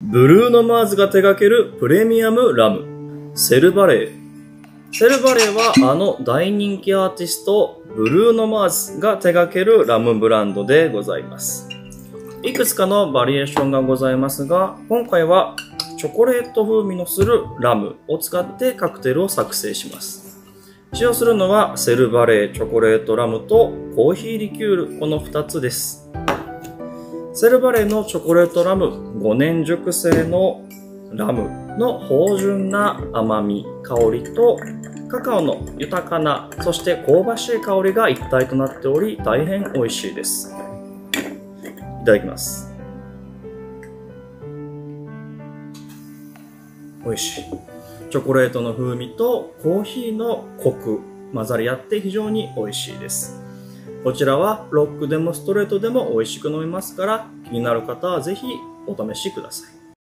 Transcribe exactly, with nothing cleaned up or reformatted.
ブルーノ・マーズが手掛けるプレミアムラム、セルバレー。セルバレーはあの大人気アーティスト、ブルーノ・マーズが手掛けるラムブランドでございます。いくつかのバリエーションがございますが、今回はチョコレート風味のするラムを使ってカクテルを作成します。使用するのはセルバレーチョコレートラムとコーヒーリキュール、このふたつです。セルバレーのチョコレートラム、ごねん熟成のラムの芳醇な甘み、香りとカカオの豊かな、そして香ばしい香りが一体となっており、大変美味しいです。いただきます。美味しい。チョコレートの風味とコーヒーのコク、混ざり合って非常に美味しいです。こちらはロックでもストレートでも美味しく飲めますから、気になる方はぜひお試しください。